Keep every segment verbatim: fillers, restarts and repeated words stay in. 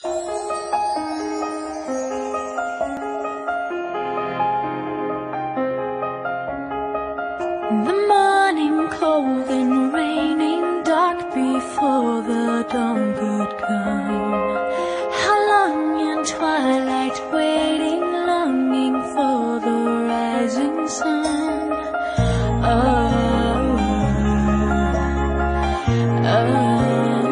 The morning cold and raining, dark before the dawn could come. How long in twilight waiting, longing for the rising sun. Oh, oh,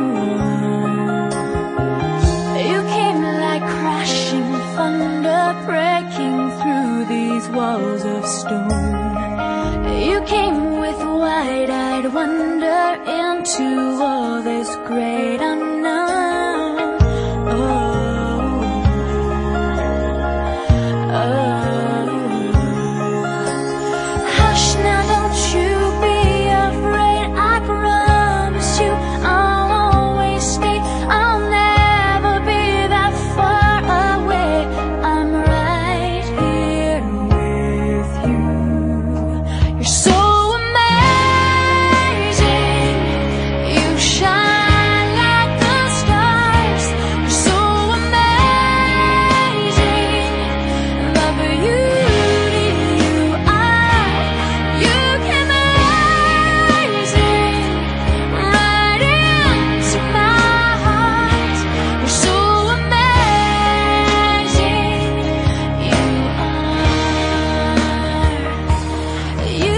you came like crashing thunder, breaking through these walls of stone. You came with wide-eyed wonder into all this great unknown. Oh, oh. Hush now, don't you be afraid. I promise you I'll always stay. I'll never be that far away. I'm right here with you. You're so amazing. You shine like the stars. You're so amazing. The beauty you are. You came rising right into my heart. You're so amazing. You are. You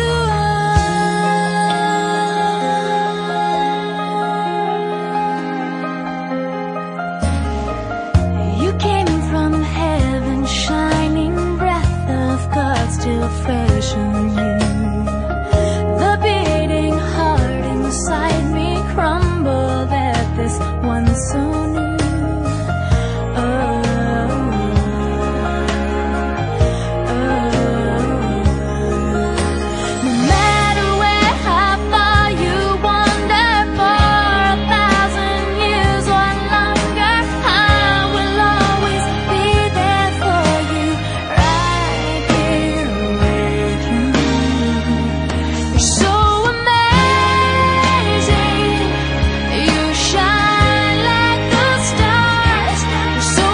You came from heaven, shining breath of God still fresh on you. The beating heart inside me crumbled at this one so new. Oh, oh. No matter where, how far you wander, for a thousand years or longer, I will always be there for you, right here with you. You're so amazing. You shine like the stars. You're so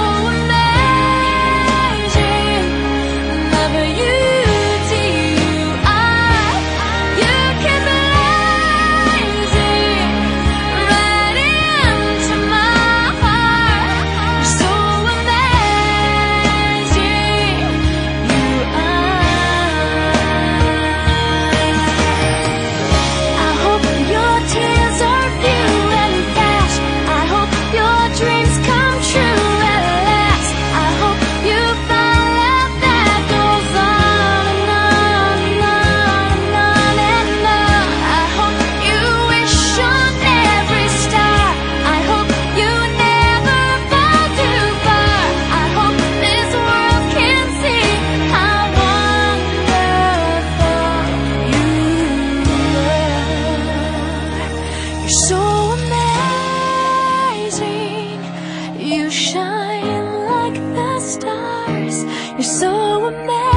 amazing. The beauty you are. You keep rising right into my heart. You're so amazing. You are. I hope your tears are few and fast. I hope your dreams come true at last. I hope you find love that goes on and on and on and on and on. I hope you wish on every star. I hope you never fall too far. I hope this world can see how wonderful you are. You're so amazing. You shine like the stars. You're so amazing.